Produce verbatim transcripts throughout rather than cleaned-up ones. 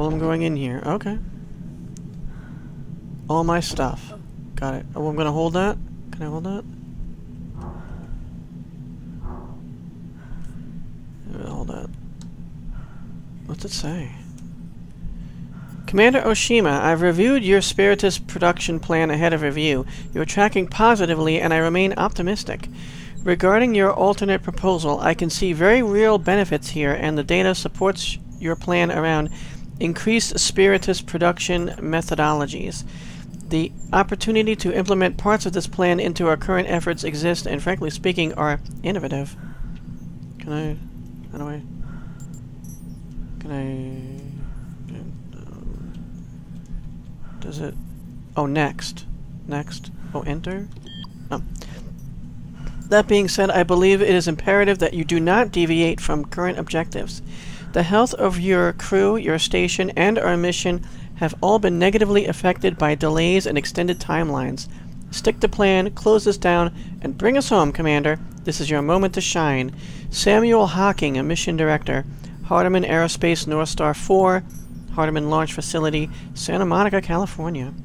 Well, I'm going in here. Okay. All my stuff. Got it. Oh, I'm gonna hold that? Can I hold that? I'm gonna hold that. What's it say? Commander Oshima, I've reviewed your Spiritus production plan ahead of review. You're tracking positively, and I remain optimistic. Regarding your alternate proposal, I can see very real benefits here, and the data supports your plan around increased Spiritus production methodologies. The opportunity to implement parts of this plan into our current efforts exist, and frankly speaking, are innovative. Can I... how do I... Can I... Um, does it... oh, next. Next. Oh, enter? Oh. That being said, I believe it is imperative that you do not deviate from current objectives. The health of your crew, your station, and our mission have all been negatively affected by delays and extended timelines. Stick to plan, close this down, and bring us home, Commander. This is your moment to shine. Samuel Hawking, a mission director, Hardeman Aerospace, Northstar four, Hardeman Launch Facility, Santa Monica, California.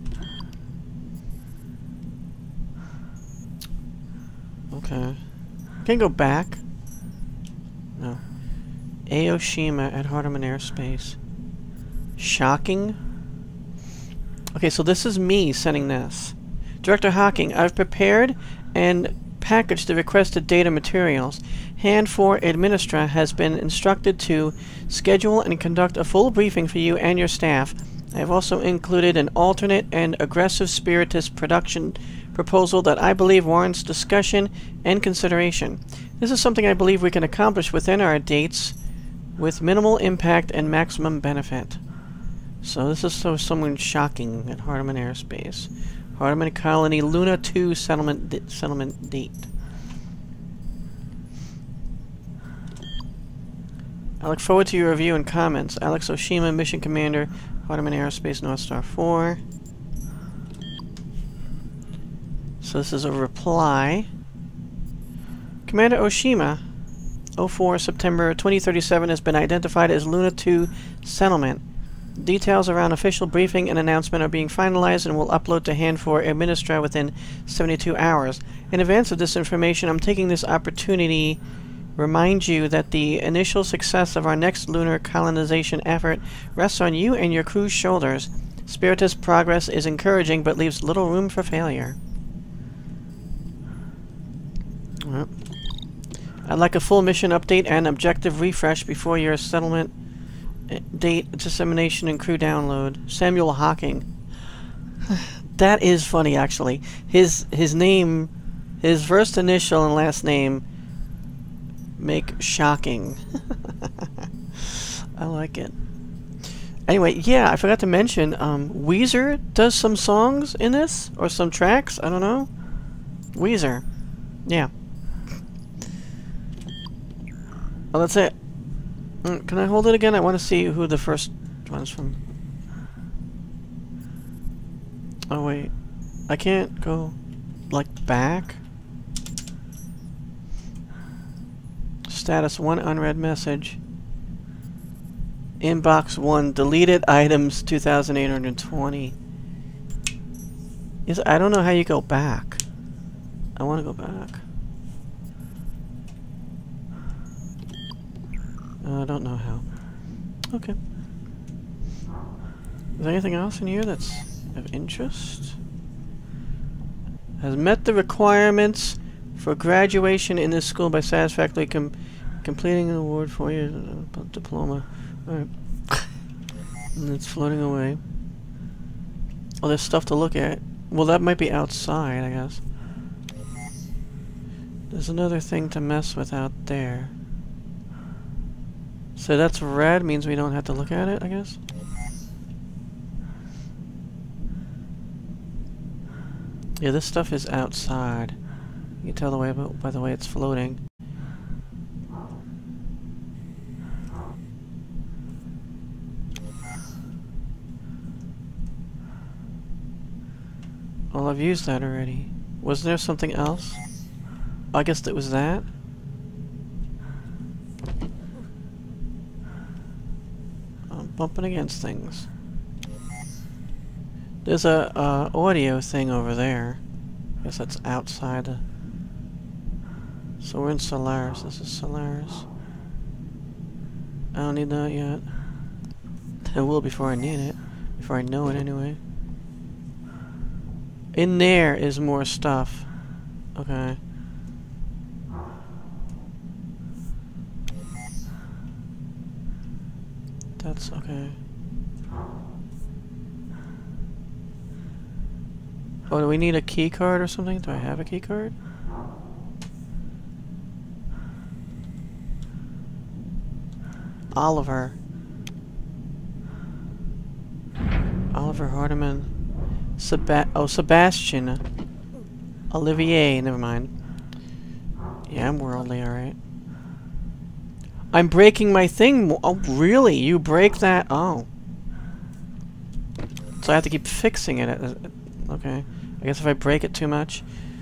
Okay. Can I go back? No. Aoshima at Hardeman Aerospace. Shocking. Okay, so this is me sending this. Director Hawking, I've prepared and packaged the requested data materials. Hand four Administra has been instructed to schedule and conduct a full briefing for you and your staff. I have also included an alternate and aggressive Spiritus production proposal that I believe warrants discussion and consideration. This is something I believe we can accomplish within our dates with minimal impact and maximum benefit. So this is so someone shocking at Hardeman Aerospace. Hardeman Colony Luna two settlement di settlement date. I look forward to your review and comments. Alex Oshima, Mission Commander, Hardeman Aerospace, Northstar four. So this is a reply. Commander Oshima, oh four September twenty thirty-seven has been identified as Luna two settlement. Details around official briefing and announcement are being finalized and will upload to Hand four Administra within seventy-two hours. In advance of this information, I'm taking this opportunity to remind you that the initial success of our next lunar colonization effort rests on you and your crew's shoulders. Spiritus progress is encouraging but leaves little room for failure. Well, I'd like a full mission update and objective refresh before your settlement date, dissemination, and crew download. Samuel Hawking. That is funny, actually. His his name, his first initial and last name make shocking. I like it. Anyway, yeah, I forgot to mention, um, Weezer does some songs in this, or some tracks, I don't know. Weezer. Yeah. Oh, that's it. Mm, can I hold it again? I want to see who the first one's from. Oh, wait. I can't go, like, back? Status one unread message. Inbox one deleted items two thousand eight hundred twenty. Is I don't know how you go back. I want to go back. Uh, I don't know how. Okay. Is there anything else in here that's of interest? Has met the requirements for graduation in this school by satisfactorily com completing an award for your uh, diploma. Alright. And it's floating away. Oh, there's stuff to look at. Well, that might be outside, I guess. There's another thing to mess with out there. So that's red, means we don't have to look at it, I guess? Yeah, this stuff is outside. You can tell the way by the way it's floating. Well, I've used that already. Wasn't there something else? I guess it was that? Um. bumping against things. There's a uh, audio thing over there. I guess that's outside. The... So we're in Solaris. This is Solaris. I don't need that yet. I will before I need it. Before I know it anyway. In there is more stuff. Okay. That's okay. Oh, do we need a key card or something? Do I have a key card? Oliver. Oliver Hardiman. Seba- oh, Sebastian. Olivier, never mind. Yeah, I'm worldly, alright. I'm breaking my thing. Oh, really? You break that? Oh. So I have to keep fixing it. Okay. I guess if I break it too much.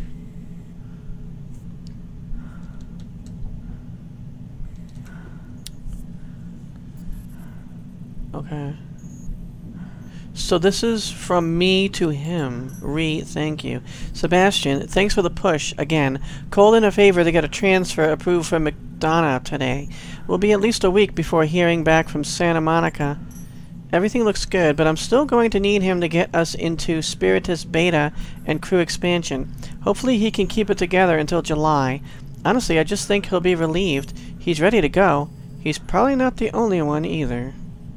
Okay. So this is from me to him. Re, thank you. Sebastian, thanks for the push. Again, called in a favor to get a transfer approved for McDonough today. We'll be at least a week before hearing back from Santa Monica. Everything looks good, but I'm still going to need him to get us into Spiritus Beta and crew expansion. Hopefully he can keep it together until July. Honestly, I just think he'll be relieved. He's ready to go. He's probably not the only one either.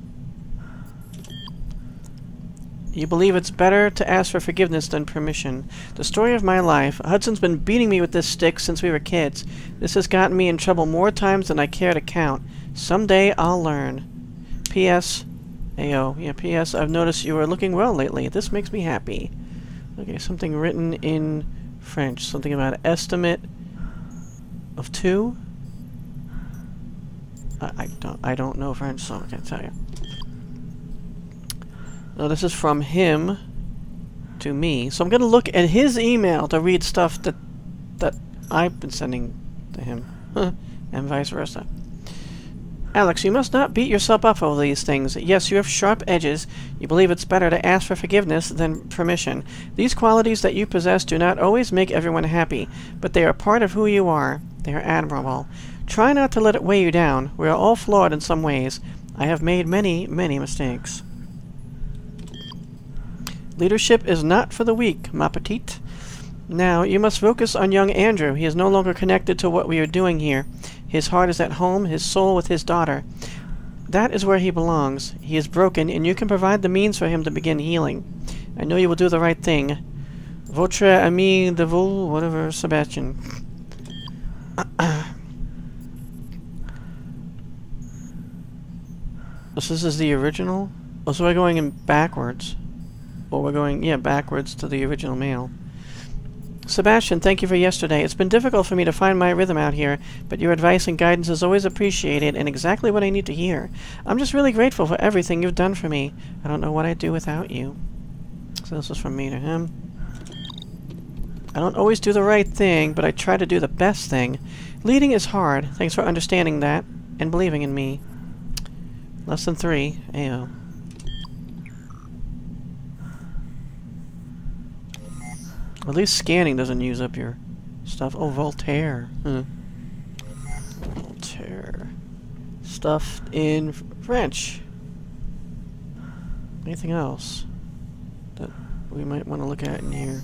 You believe it's better to ask for forgiveness than permission. The story of my life. Hudson's been beating me with this stick since we were kids. This has gotten me in trouble more times than I care to count. Someday I'll learn. P S Ayo. Yeah, P S I've noticed you are looking well lately. This makes me happy. Okay, something written in French. Something about estimate of two? I, I don't I don't know French, so I can't tell you. No, this is from him to me. So I'm going to look at his email to read stuff that that I've been sending to him. And vice versa. Alex, you must not beat yourself up over these things. Yes, you have sharp edges. You believe it's better to ask for forgiveness than permission. These qualities that you possess do not always make everyone happy, but they are part of who you are. They are admirable. Try not to let it weigh you down. We are all flawed in some ways. I have made many, many mistakes. Leadership is not for the weak, ma petite. Now, you must focus on young Andrew. He is no longer connected to what we are doing here. His heart is at home, his soul with his daughter. That is where he belongs. He is broken, and you can provide the means for him to begin healing. I know you will do the right thing. Votre ami de vous, whatever, Sebastian. So this is the original? Oh, so we're going in backwards. Or we're going, yeah, backwards to the original mail. Sebastian, thank you for yesterday. It's been difficult for me to find my rhythm out here, but your advice and guidance is always appreciated and exactly what I need to hear. I'm just really grateful for everything you've done for me. I don't know what I'd do without you. So this is from me to him. I don't always do the right thing, but I try to do the best thing. Leading is hard. Thanks for understanding that and believing in me. Less than three. Ayo. At least scanning doesn't use up your stuff. Oh, Voltaire. Huh. Voltaire. Stuff in French. Anything else that we might want to look at in here?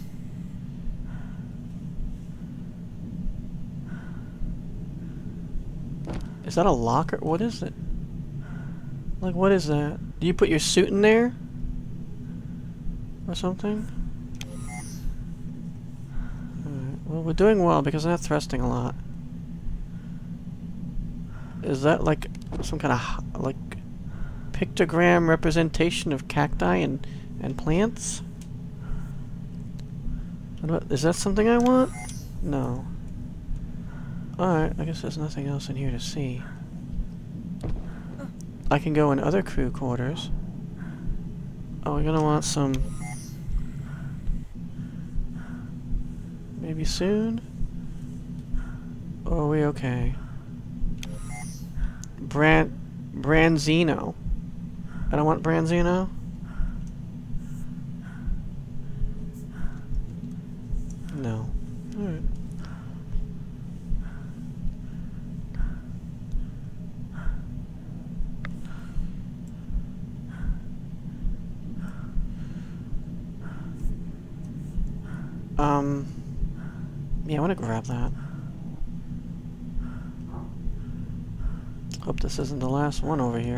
Is that a locker? What is it? Like, what is that? Do you put your suit in there? Or something? Well, we're doing well because I'm not thrusting a lot. Is that like some kind of like pictogram representation of cacti and and plants? Is that something I want? No. Alright, I guess there's nothing else in here to see. I can go in other crew quarters. Oh, we're gonna want some... Maybe soon? Or are we okay? Brand... Branzino. I don't want Branzino. No. Alright. Um, yeah, I want to grab that. Hope this isn't the last one over here.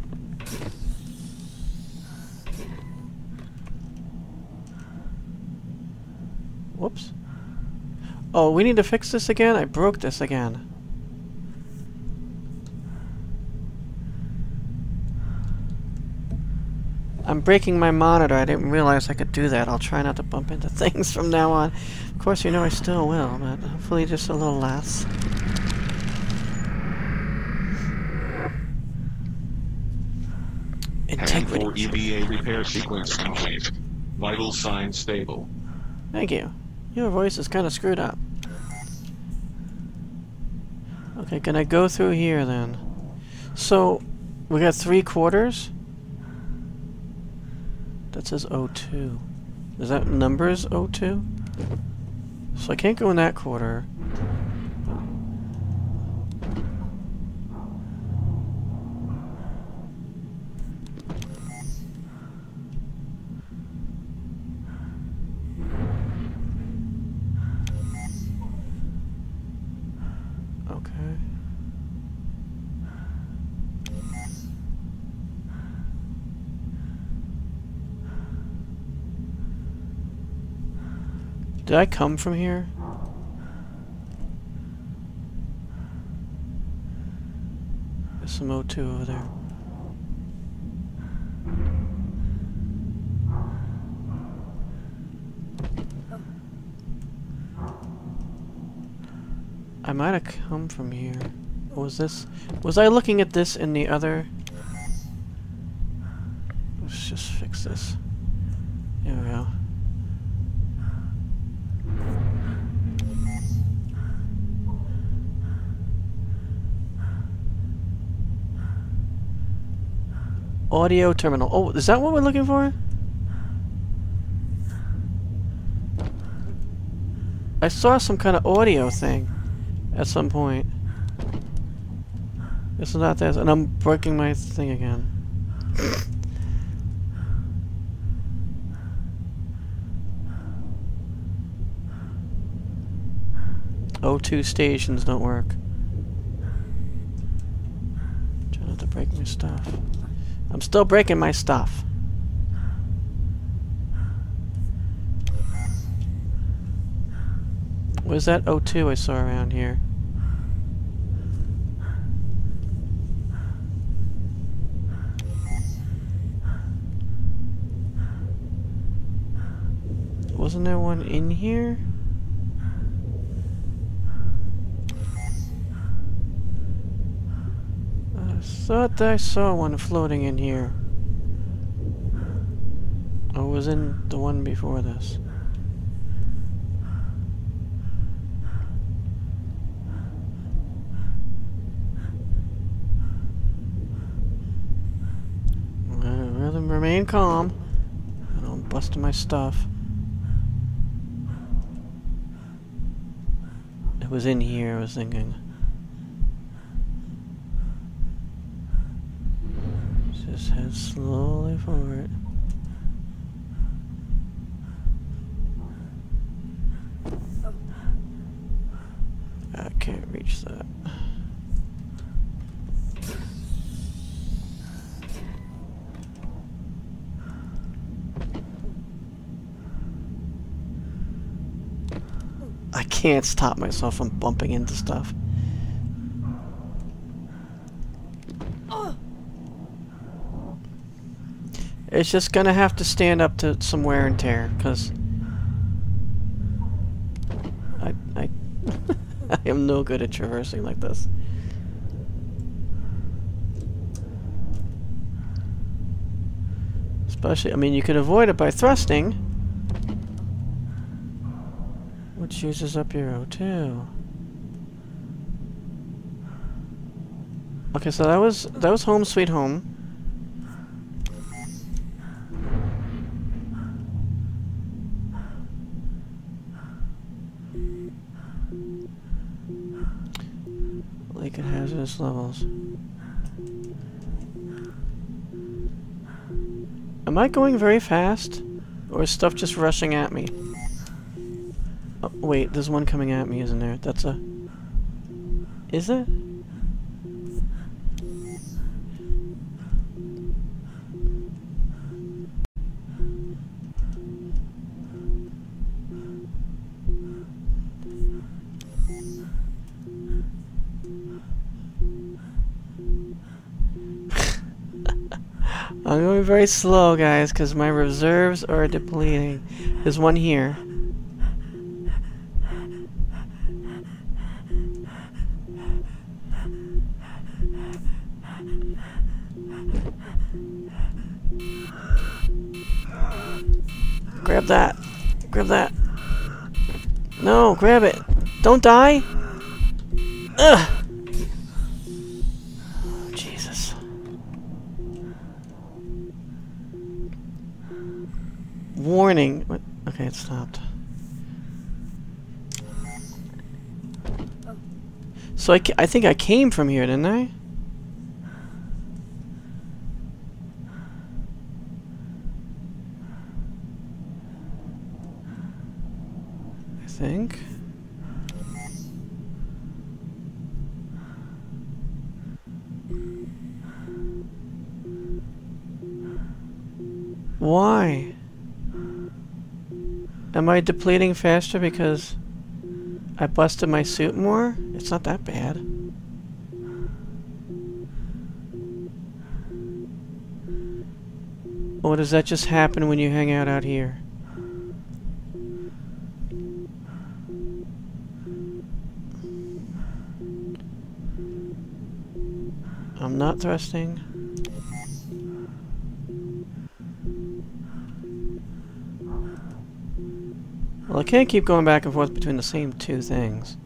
Whoops. Oh, we need to fix this again? I broke this again. I'm breaking my monitor. I didn't realize I could do that. I'll try not to bump into things from now on. Of course, you know I still will, but hopefully just a little less. Integrity. For E V A repair sequence complete. Vital signs stable. Thank you. Your voice is kind of screwed up. Okay, can I go through here then? So, we got three quarters? That says O two. Is that numbers O two? So I can't go in that quarter. Okay. Did I come from here? There's some O two over there. I might have come from here. What was this? Was I looking at this in the other? Let's just fix this. There we go. Audio terminal. Oh, is that what we're looking for? I saw some kind of audio thing at some point. It's not that, and I'm breaking my thing again. O two stations don't work. Try not to break my stuff. I'm still breaking my stuff. Where's that O two I saw around here? Wasn't there one in here? I thought I saw one floating in here. Or was in the one before this? I'd rather remain calm. I don't bust my stuff. It was in here, I was thinking. Just head slowly forward. I can't reach that. I can't stop myself from bumping into stuff. It's just gonna have to stand up to some wear and tear, because I, I, I am no good at traversing like this. Especially, I mean, you could avoid it by thrusting, which uses up your O two. Okay, so that was that was Home Sweet Home. Lake at hazardous levels. Am I going very fast? Or is stuff just rushing at me? Oh, wait, there's one coming at me, isn't there? That's a... Is it? I'm going very slow, guys, because my reserves are depleting. There's one here. Grab that. Grab that. No, grab it. Don't die. Ugh. Oh, Jesus. Warning. What? Okay, it stopped. So I, ca I think I came from here, didn't I? I think. Why? Am I depleting faster because I busted my suit more? It's not that bad. Or does that just happen when you hang out out here? I'm not thrusting. Well, I can't keep going back and forth between the same two things.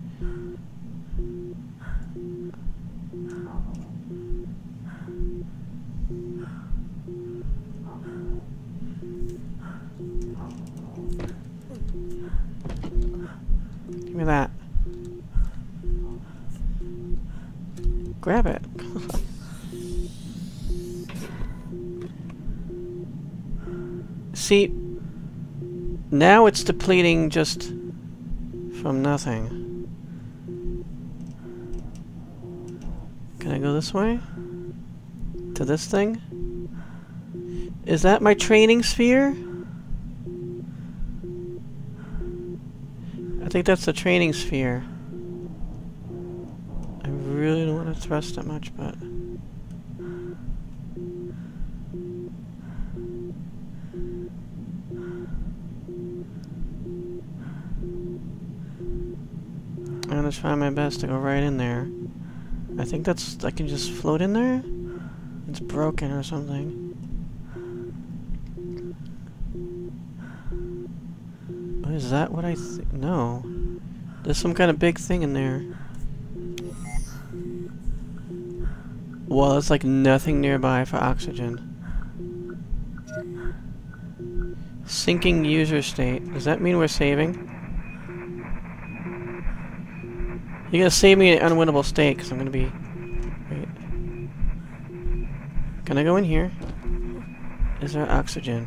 Give me that. Grab it. See, now it's depleting just from nothing. Can I go this way? To this thing? Is that my training sphere? I think that's the training sphere. I really don't want to thrust it much, but... I'm gonna try my best to go right in there. I think that's... I can just float in there? It's broken or something. Oh, is that what I think? No. There's some kind of big thing in there. Well, it's like nothing nearby for oxygen. Sinking user state. Does that mean we're saving? You're gonna save me in an unwinnable state, because I'm gonna be... Wait. Can I go in here? Is there oxygen?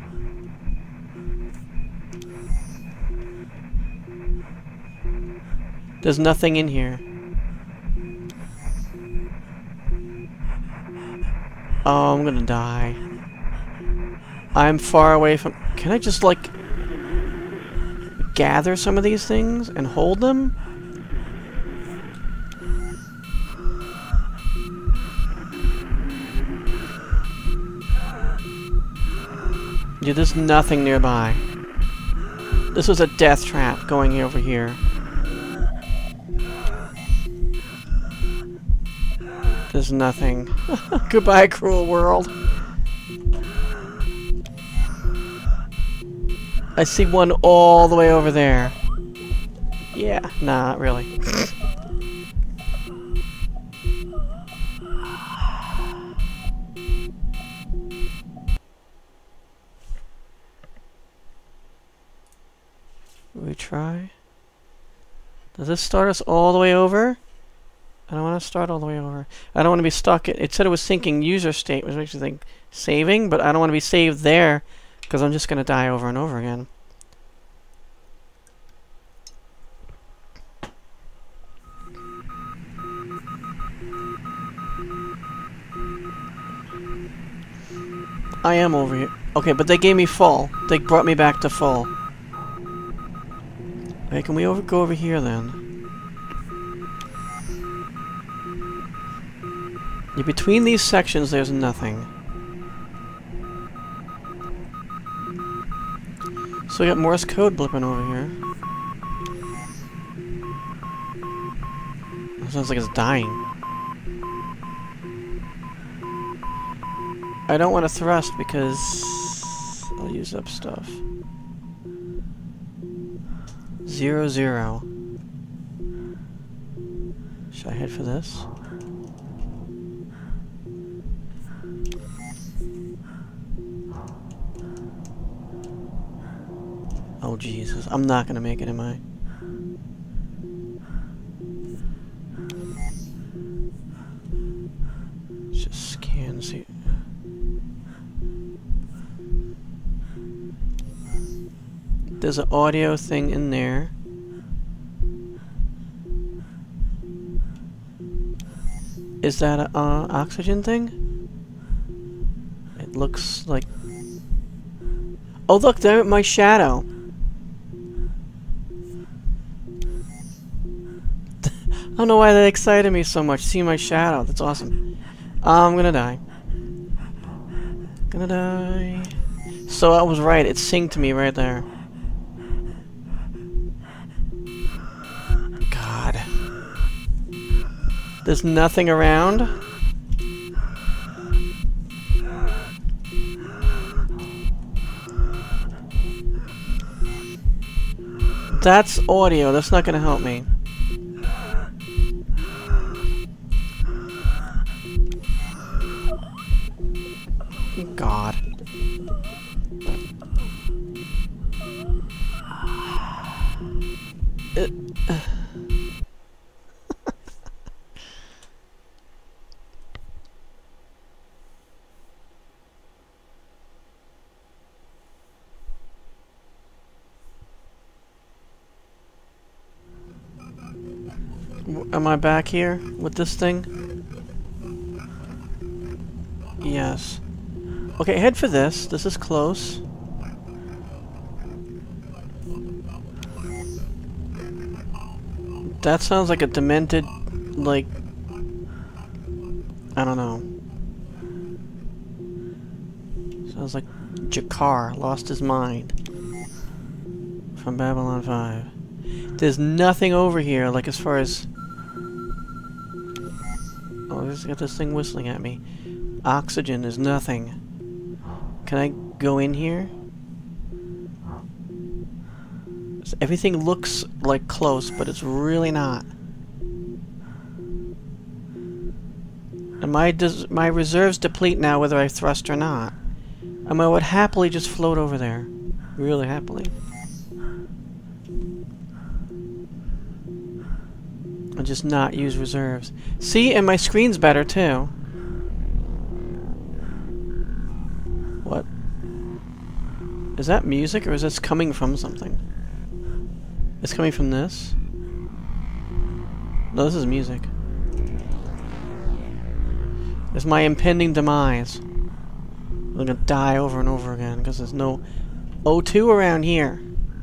There's nothing in here. Oh, I'm gonna die. I'm far away from... Can I just, like... gather some of these things and hold them? Dude, there's nothing nearby. This was a death trap going over here. There's nothing. Goodbye, cruel world. I see one all the way over there. Yeah, nah, not really. We try. Does this start us all the way over? I don't want to start all the way over. I don't want to be stuck. It, it said it was syncing user state, which makes you think saving, but I don't want to be saved there because I'm just going to die over and over again. I am over here. Okay, but they gave me full. They brought me back to full. Okay, can we over go over here then? Yeah, between these sections, there's nothing. So we got Morse code blipping over here. It sounds like it's dying. I don't want to thrust because I'll use up stuff. Zero, zero. Should I head for this? Oh Jesus, I'm not gonna make it, am I? Just scan, see. There's an audio thing in there. Is that a uh, oxygen thing? It looks like... Oh look, there, my shadow. I don't know why that excited me so much. See my shadow. That's awesome. I'm gonna die. Gonna die. So I was right. It synced me right there. God. There's nothing around. That's audio. That's not gonna help me. God. It, uh. Am I back here with this thing? Yes. Okay, head for this. This is close. That sounds like a demented, like... I don't know. Sounds like Jakar lost his mind. From Babylon five. There's nothing over here, like as far as... Oh, I just got this thing whistling at me. Oxygen, there's nothing. Can I go in here? So everything looks like close, but it's really not. And my des my reserves deplete now whether I thrust or not. And I would happily just float over there. Really happily. And just not use reserves. See, and my screen's better too. What? Is that music, or is this coming from something? It's coming from this? No, this is music. It's my impending demise. I'm gonna die over and over again, because there's no O two around here.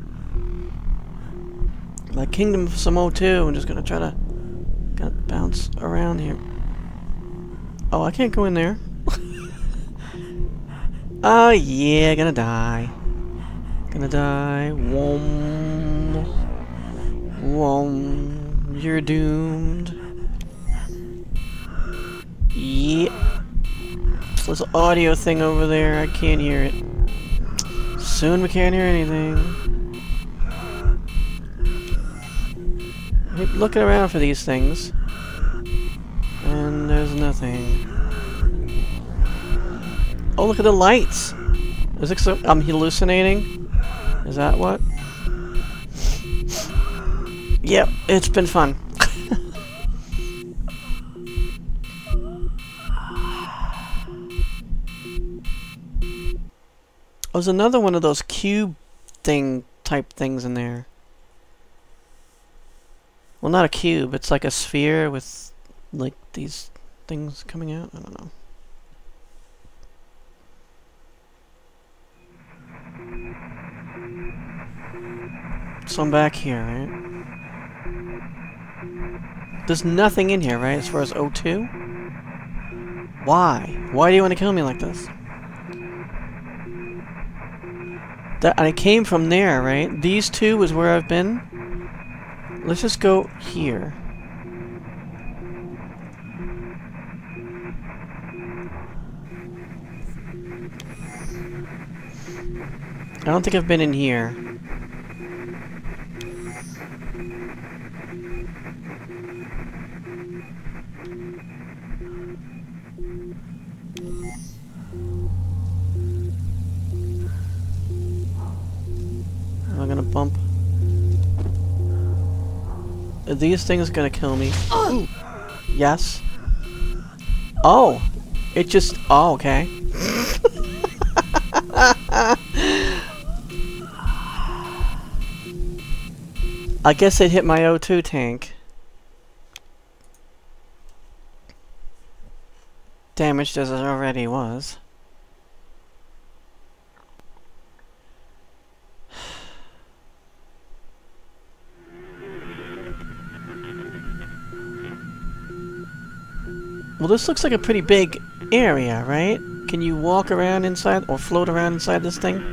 Like Kingdom of some O two, I'm just gonna try to gotta bounce around here. Oh, I can't go in there. Oh yeah, gonna die. Gonna die. Wom. Wom. You're doomed. Yeah. There's an audio thing over there. I can't hear it. Soon we can't hear anything. I keep looking around for these things. And there's nothing. Oh, look at the lights! Is it so I'm hallucinating? Is that what? Yep, it's been fun. there's another one of those cube thing type things in there. Well, not a cube. It's like a sphere with like these things coming out. I don't know. So I'm back here, right? There's nothing in here, right, as far as O two? Why? Why do you want to kill me like this? That, I came from there, right? These two was where I've been. Let's just go here. I don't think I've been in here. I'm gonna bump. Are these things gonna kill me? Ooh. Yes. Oh! It just... Oh, okay. I guess it hit my O two tank. Damaged as it already was. Well, this looks like a pretty big area, right? Can you walk around inside or float around inside this thing?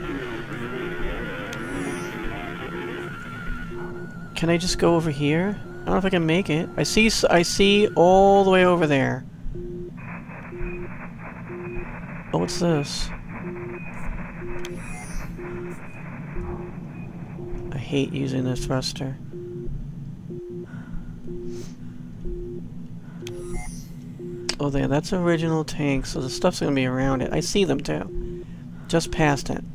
Can I just go over here? I don't know if I can make it. I see I see all the way over there. Oh, what's this? I hate using this thruster. Oh, there, that's original tank, so the stuff's gonna be around it. I see them too. Just past it.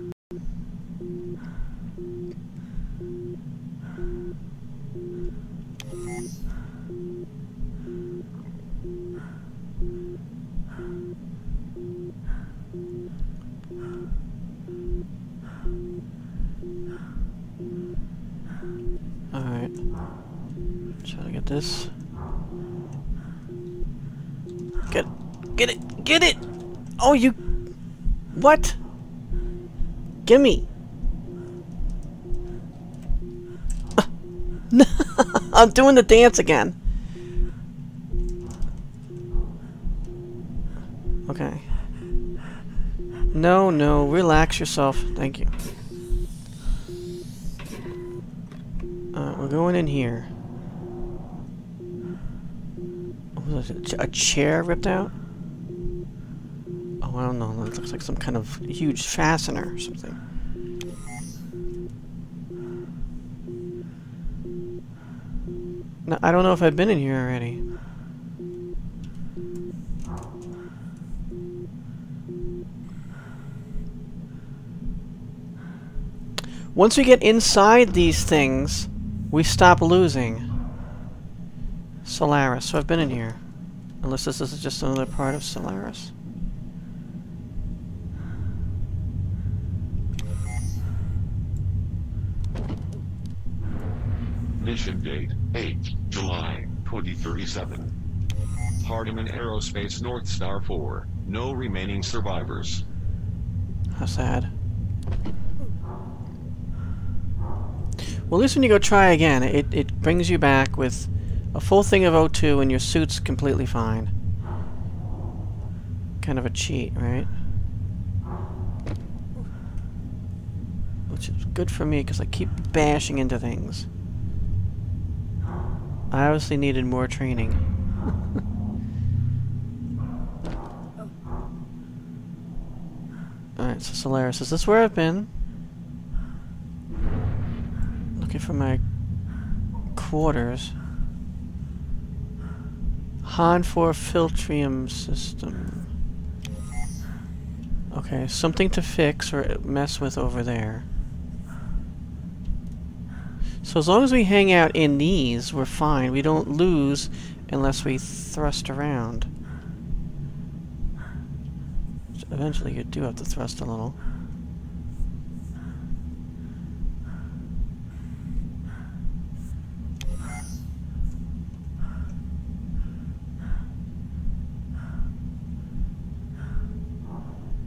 Alright. Try to get this. Get, get it, get it! Oh, you, what? Gimme! No, I'm doing the dance again. Okay. No, no, relax yourself. Thank you. Alright, we're going in here. Was it a chair ripped out? Oh, I don't know. That looks like some kind of huge fastener or something. No, I don't know if I've been in here already. Once we get inside these things, we stop losing. Solaris. So I've been in here. Unless this is just another part of Solaris. Mission date, eighth July, twenty thirty-seven. Hardiman Aerospace Northstar four. No remaining survivors. How sad. Well, at least when you go try again, it, it brings you back with a full thing of O two and your suit's completely fine. Kind of a cheat, right? Which is good for me because I keep bashing into things. I obviously needed more training. Alright, so Solaris. Is this where I've been? Looking for my quarters. Han four Filtrium system. Okay, something to fix or mess with over there. So as long as we hang out in these, we're fine. We don't lose unless we thrust around. Eventually you do have to thrust a little.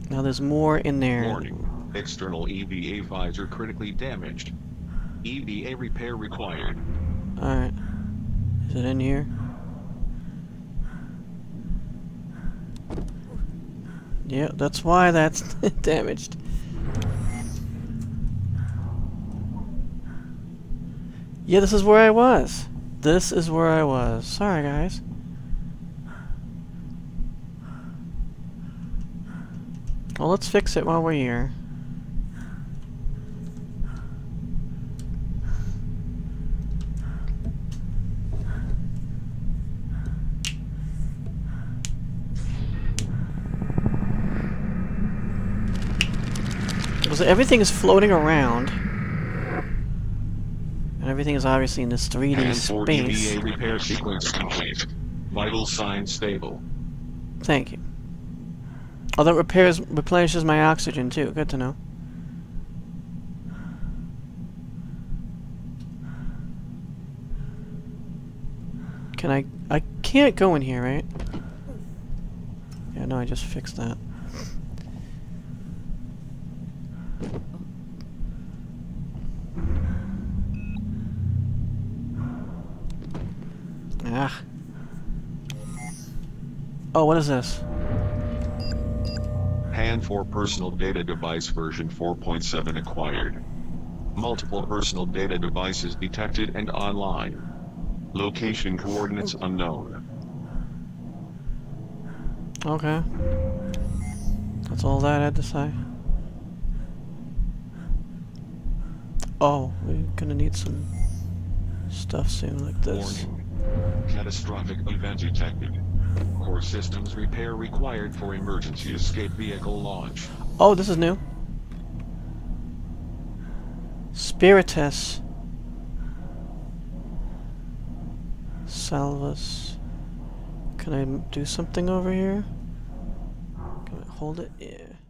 Now there's more in there. Warning. External E V A visor critically damaged. E V A repair required. Alright. Is it in here? Yeah, that's why that's damaged. Yeah, this is where I was. This is where I was. Sorry, guys. Well, let's fix it while we're here. So everything is floating around. And everything is obviously in this three D And for E space. V A repair sequence complete. Vital signs stable. Thank you. Oh, that repairs, replenishes my oxygen too. Good to know. Can I... I can't go in here, right? Yeah, no, I just fixed that. Ah. Oh, what is this? Hand for personal data device version four point seven acquired. Multiple personal data devices detected and online. Location coordinates unknown. Okay. That's all that I had to say. Oh, we're gonna need some stuff soon like this. Warning. Catastrophic event detected. Core systems repair required for emergency escape vehicle launch. Oh, this is new. Spiritus. Salvus. Can I do something over here? Can I hold it? Yeah.